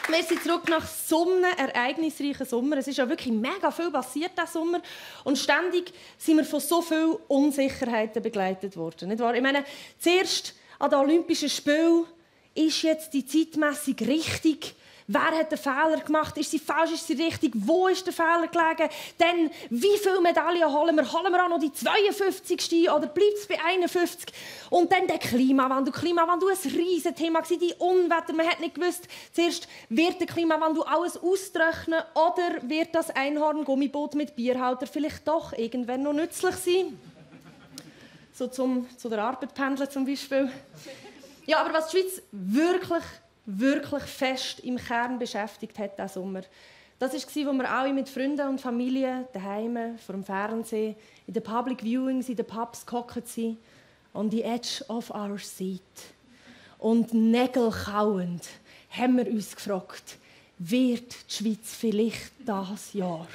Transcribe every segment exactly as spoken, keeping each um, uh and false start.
Wir sind zurück nach so einem ereignisreichen Sommer. Es ist ja wirklich mega viel passiert diesen Sommer. Und ständig sind wir von so vielen Unsicherheiten begleitet worden. Nicht wahr? Ich meine, zuerst an den Olympischen Spielen ist jetzt die Zeitmessung richtig. Wer hat den Fehler gemacht? Ist sie falsch? Ist sie richtig? Wo ist der Fehler gelegen? Dann, wie viele Medaillen holen wir? Holen wir auch noch die zweiundfünfzigste oder bleibt es bei einundfünfzig? Und dann der Klimawandel. Klimawandel war ein riesiges Thema. Die Unwetter, man hat nicht gewusst, zuerst wird der Klimawandel alles austrocknen oder wird das Einhorn-Gummiboot mit Bierhalter vielleicht doch irgendwann noch nützlich sein? So zum, zu der Arbeit pendeln zum Beispiel. Ja, aber was die Schweiz wirklich wirklich fest im Kern beschäftigt hat diesen Sommer. Das war, wo wir alle mit Freunden und Familie daheim vor dem Fernsehen, in den Public Viewings, in den Pubs gehockt sind, on the edge of our seat. Und nägelkauend haben wir uns gefragt, wird die Schweiz vielleicht dieses Jahr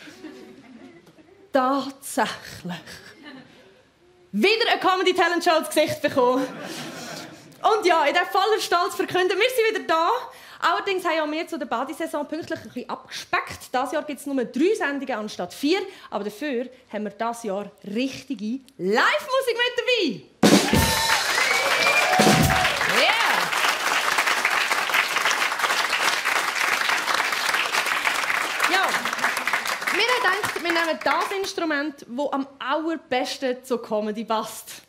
tatsächlich wieder eine Comedy-Talent-Show ins Gesicht bekommen? Und ja, ich darf voller Stolz verkünden, wir sind wieder da. Allerdings haben auch wir zu der Badesaison pünktlich ein bisschen abgespeckt. Dieses Jahr gibt es nur drei Sendungen anstatt vier. Aber dafür haben wir dieses Jahr richtige Live-Musik mit dabei. Yeah! Ja, wir haben gedacht, wir nehmen das Instrument, das am allerbesten zur Comedy passt.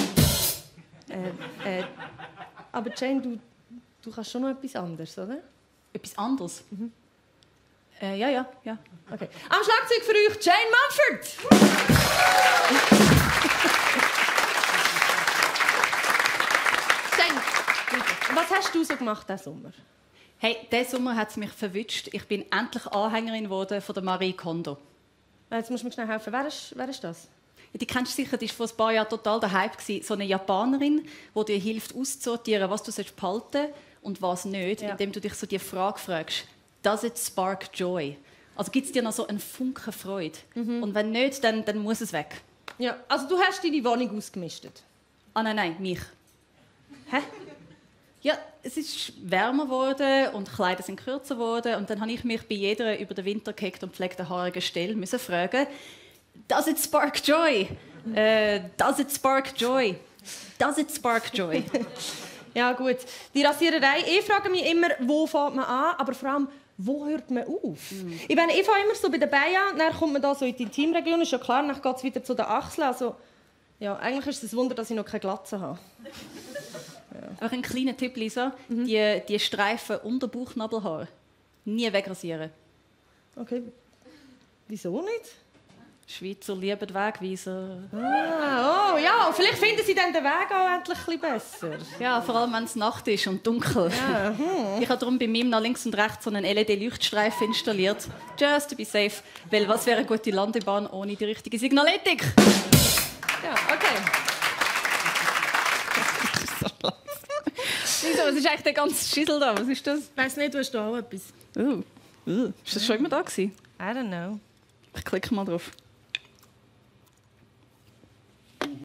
Äh, äh, aber Jane, du, du kannst schon noch etwas anderes, oder? Etwas anderes? Mhm. Äh, ja, ja, ja. Okay. Am Schlagzeug für euch Jane Mumford! Jane, was hast du so gemacht diesen Sommer? Hey, diesen Sommer hat es mich verwünscht. Ich bin endlich Anhängerin geworden von der Marie Kondo. Jetzt musst du mir schnell helfen. Wer ist, wer ist das? Ja, die kennst du sicher, die war vor ein paar Jahren total der Hype. So eine Japanerin, die dir hilft, auszusortieren, was du behalten sollst und was nicht, ja. Indem du dich so die Frage fragst, does it spark joy? Also gibt es dir noch so einen Funken Freude? Mhm. Und wenn nicht, dann, dann muss es weg. Ja, also du hast deine Wohnung ausgemistet? Ah nein, nein, mich. Hä? Ja, es ist wärmer geworden und die Kleider sind kürzer geworden. Und dann habe ich mich bei jeder über den Winter gehackt und pflegten haarigen Stelle müssen fragen, does it spark joy? Uh, does it spark joy? Does it spark joy? Ja gut, die Rasiererei, ich frage mich immer, wo fängt man an, aber vor allem, wo hört man auf? Mm. Ich meine, ich fange immer so bei den Beinen an, dann kommt man da so in die Intimregion, ist ja klar, dann geht es wieder zu den Achseln. Also, ja, eigentlich ist es ein Wunder, dass ich noch keine Glatze habe. Ja. Auch ein kleiner Tipp, Lisa, mhm. die, die Streifen unter Bauchnabelhaar nie wegrasieren. Okay, wieso nicht? Schweizer lieben die Wegweiser. Ah, oh ja, und vielleicht finden sie dann den Weg auch endlich ein bisschen besser. Ja, vor allem wenn es Nacht ist und dunkel. Ja, hm. Ich habe darum bei mir nach links und rechts so einen L E D-Leuchtstreifen installiert. Just to be safe. Weil was wäre eine gute Landebahn ohne die richtige Signaletik? Ja, okay. Wieso, was ist eigentlich der ganze Schissel da? Was ist das? Ich weiss nicht, du hast da auch etwas. Uh, uh. Ist das schon immer da gewesen? I don't know. Ich klicke mal drauf.